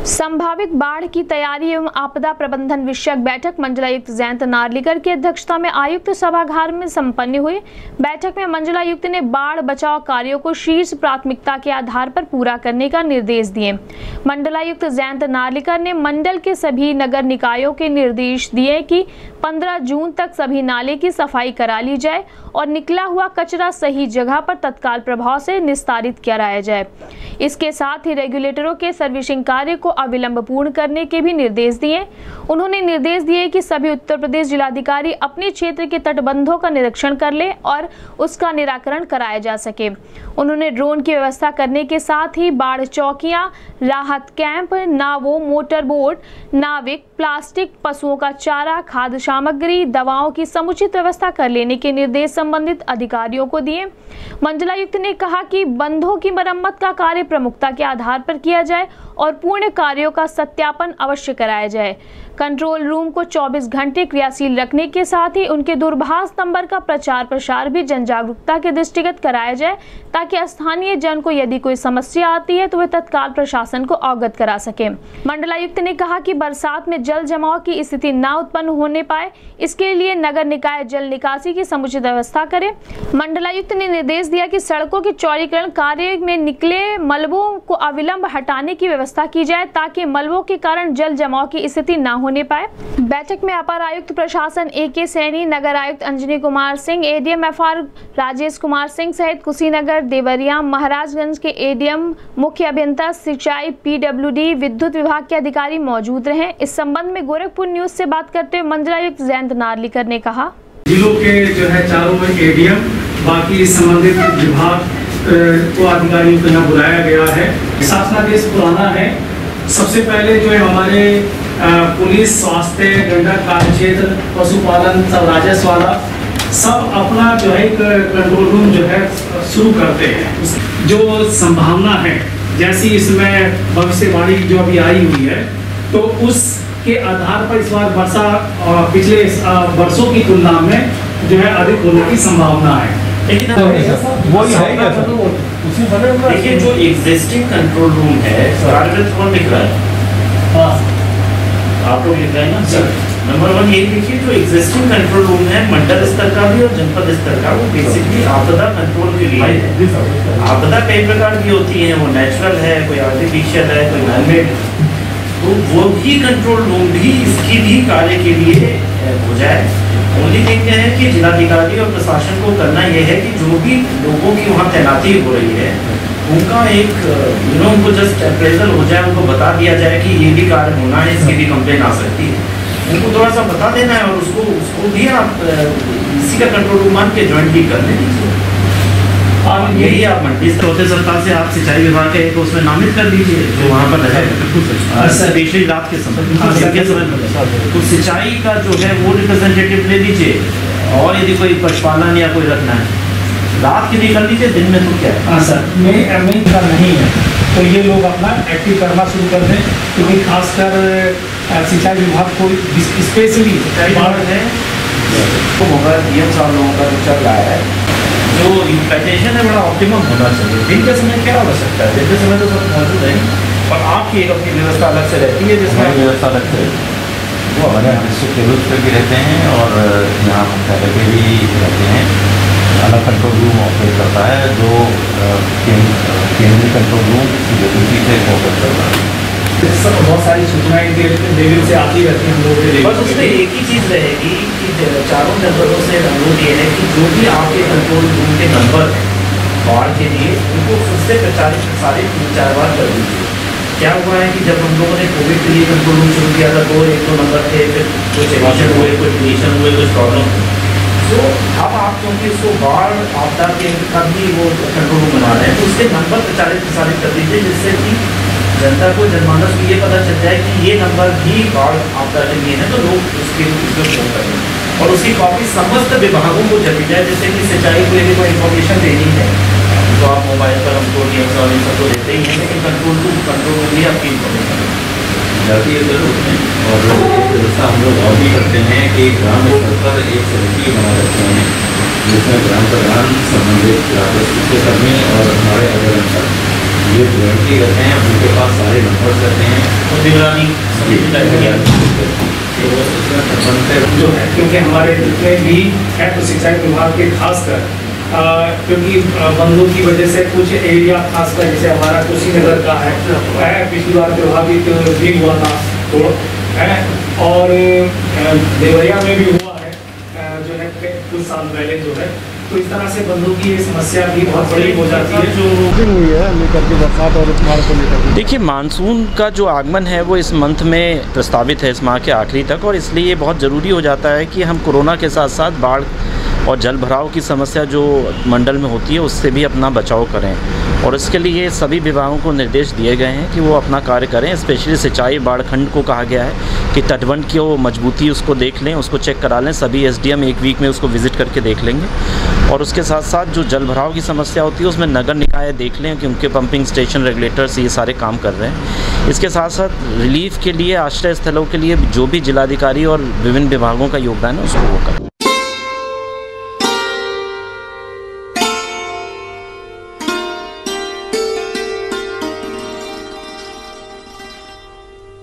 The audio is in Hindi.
संभावित बाढ़ की तैयारी एवं आपदा प्रबंधन विषयक बैठक मंडलायुक्त जयंत नार्लिकर की अध्यक्षता में आयुक्त सभागार में संपन्न हुई। बैठक में मंडलायुक्त ने बाढ़ बचाव कार्यों को शीर्ष प्राथमिकता के आधार पर पूरा करने का निर्देश दिए। मंडलायुक्त जयंत नार्लिकर ने मंडल के सभी नगर निकायों के निर्देश दिए कि 15 जून तक सभी नाले की सफाई करा ली जाए और निकला हुआ कचरा सही जगह पर तत्काल प्रभाव से निस्तारित कराया जाए। इसके साथ ही रेगुलेटरों के सर्विसिंग कार्य को अविलंब पूर्ण करने के भी निर्देश दिए। उन्होंने निर्देश दिए कि सभी उत्तर प्रदेश जिलाधिकारी अपने क्षेत्र के तटबंधों का निरीक्षण कर ले और उसका निराकरण कराया जा सके। उन्होंने ड्रोन की व्यवस्था करने के साथ ही बाढ़ चौकियां, राहत कैंप, नावों, मोटर बोट, नाविक, प्लास्टिक, पशुओं का चारा, खाद्य सामग्री, दवाओं की समुचित व्यवस्था कर लेने के निर्देश संबंधित अधिकारियों को दिए। मंडलायुक्त ने कहा कि बंधों की मरम्मत का कार्य प्रमुखता के आधार पर किया जाए और पूर्ण कार्यों का सत्यापन अवश्य कराया जाए। कंट्रोल रूम को 24 घंटे क्रियाशील रखने के साथ ही उनके दूरभाष नंबर का प्रचार प्रसार भी जन जागरूकता के दृष्टिगत कराया जाए ताकि स्थानीय जन को यदि कोई समस्या आती है तो वे तत्काल प्रशासन को अवगत करा सके। मंडलायुक्त ने कहा कि बरसात में जल जमाव की स्थिति न उत्पन्न होने पाए, इसके लिए नगर निकाय जल निकासी की समुचित व्यवस्था करे। मंडलायुक्त ने निर्देश दिया कि सड़कों के चौड़ीकरण कार्य में निकले मलबों को अविलंब हटाने की व्यवस्था की जाए ताकि मलबों के कारण जल जमाव की स्थिति न होने पाए। बैठक में अपर आयुक्त प्रशासन AK सैनी, नगर आयुक्त अंजनी कुमार सिंह, ADM FR राजेश कुमार सिंह सहित कुशीनगर, देवरिया, महाराजगंज के ADM, मुख्य अभियंता सिंचाई, PWD, विद्युत विभाग के अधिकारी मौजूद रहे। इस संबंध में गोरखपुर न्यूज से बात करते हुए मंडलायुक्त जयंत नार्लिकर ने कहा, जिलों के जो है चारों में ADM, बाकी संबंधित विभाग को अधिकारियों को यहाँ बुलाया गया है। शासनादेश पुराना है। सबसे पहले जो है हमारे पुलिस, स्वास्थ्य, गंडक कार्य क्षेत्र, पशुपालन, सब राजस्व वाला सब अपना जो है कंट्रोल रूम जो है शुरू करते हैं। जो संभावना है जैसी इसमें भविष्यवाणी जो अभी आई हुई है तो उसके आधार पर इस बार वर्षा पिछले वर्षों की तुलना में जो है अधिक होने की संभावना है। लेकिन देखिए जो एग्जिस्टिंग कंट्रोल रूम है कौन लिख रहा है? आप लोग लिख रहे हैं ना सर। नंबर 1 ये देखिए जो एग्जिस्टिंग कंट्रोल रूम है मंडल स्तर का भी और जनपद स्तर का, वो बेसिकली आपदा कंट्रोल के लिए है। आपदा कई प्रकार की होती है, वो नेचुरल है, कोई आर्टिफिशियल है, कोई मैनमेड, तो वो भी कंट्रोल रूम भी इसकी भी कार्य के लिए हो जाए। ओनली थिंग है कि जिलाधिकारी और प्रशासन को करना यह है कि जो भी लोगों की वहाँ तैनाती हो रही है उनका एक उनको जस्ट अप्रेजल हो जाए, उनको बता दिया जाए कि ये भी कार्य होना है, इसकी भी कंप्लेन आ सकती है, उनको थोड़ा सा बता देना है और उसको भी आप इसी का कंट्रोल रूम मान के ज्वाइंटली कर लेंगे। और यही आप मंडी चौथे सप्ताह से आप सिंचाई विभाग के तो उसमें नामित कर दीजिए जो वहाँ पर रहेगा पिछली रात के समय तो सिंचाई का जो है वो रिप्रेजेंटेटिव ले लीजिए और यदि कोई पशुपालन या कोई रखना है रात के लिए कर लीजिए, दिन में तो क्या है। हाँ सर, में का नहीं है तो ये लोग अपना एक्टिव करना शुरू कर दें, क्योंकि खासकर सिंचाई विभाग को स्पेशली बाढ़ है तो होगा DM साहब लोगों का जो चल रहा है, जो यूटिलाइजेशन है बड़ा ऑप्टिमम होना चाहिए। दिन के समय क्या हो सकता है, दिन के समय तो सब मौजूद है और आपकी एक अपनी व्यवस्था अलग से रहती है जिसमें व्यवस्था अलग से वो हमारे डिस्ट्रिक्ट लेवल पर भी रहते हैं और यहाँ मुख्यालय पे भी रहते हैं। अलग कंट्रोल रूम ऑपरेट करता है जो केंद्रीय कंट्रोल रूम CWC से कोऑपरेट करता है। बहुत सारी सूचनाएं लेवल से आती रहती हैं हम लोगों के। बस उसमें एक ही चीज़ रहेगी कि चारों जनपदों से अनुरोध ये है कि जो भी आपके कंट्रोल रूम के नंबर हैं बाढ़ के लिए उनको खुद से प्रचारित प्रसारित 3-4 बार कर दीजिए। क्या हुआ है कि जब हम लोगों ने कोविड के लिए कंट्रोल रूम शुरू किया था तो 1-2 नंबर थे, फिर कुछ एडिशन हुए, कुछ डिलीशन हुए, कुछ प्रॉब्लम हुई, तो अब आप क्योंकि उसको बाढ़ आपदा के भी वो कंट्रोल रूम बना रहे हैं तो उसके नंबर प्रचारित प्रसारित कर दीजिए जिससे कि जनता को जनमानस को ये पता चल जाए कि ये नंबर भी बाढ़ आपदा के लिए है तो लोग उसके उपयोग फोन करें और उसकी कॉपी समस्त विभागों को चली जाए, जैसे कि सिंचाई को यदि कोई इन्फॉर्मेशन देनी है तो आप मोबाइल पर हमको DM और इन सबको देते ही हैं, लेकिन कंट्रोल रूम भी आपकी इन्फॉर्मेशन जाती है सर उसमें। और व्यवस्था हम लोग और भी करते हैं कि ग्राम स्तर पर एक समिति बना रखते हैं जिसमें ग्राम प्रधान, संबंधित राजस्व कर्मी और हमारे अगर ये ज्वाइंटली रहते हैं, उनके पास सारे नंबर रहते हैं निगरानी समिति का तैयार जो है, क्योंकि हमारे जितने भी है तो सिंचाई विभाग के खासकर क्योंकि बंदों की वजह से कुछ एरिया खासकर जैसे हमारा कुशीनगर का है पिछली बार प्रभावित भी हुआ था तो है, और देवरिया में भी हुआ है जो है कुछ साल पहले जो है, तो इस तरह से बंदों की ये समस्या भी बहुत बड़ी हो जाती है जो हुई है लेकर के बरसात और इस माह को लेकर। देखिए, मानसून का जो आगमन है वो इस मंथ में प्रस्तावित है, इस माह के आखिरी तक, और इसलिए ये बहुत ज़रूरी हो जाता है कि हम कोरोना के साथ साथ बाढ़ और जल भराव की समस्या जो मंडल में होती है उससे भी अपना बचाव करें, और इसके लिए सभी विभागों को निर्देश दिए गए हैं कि वो अपना कार्य करें। स्पेशली सिंचाई बाढ़ खंड को कहा गया है कि तटबंध की वो मजबूती उसको देख लें, उसको चेक करा लें। सभी एसडीएम एक वीक में उसको विज़िट करके देख लेंगे, और उसके साथ साथ जो जल भराव की समस्या होती है उसमें नगर निकाय देख लें कि उनके पंपिंग स्टेशन, रेगुलेटर्स ये सारे काम कर रहे हैं। इसके साथ साथ रिलीफ के लिए, आश्रय स्थलों के लिए जो भी जिलाधिकारी और विभिन्न विभागों का योगदान है उसको वो करें।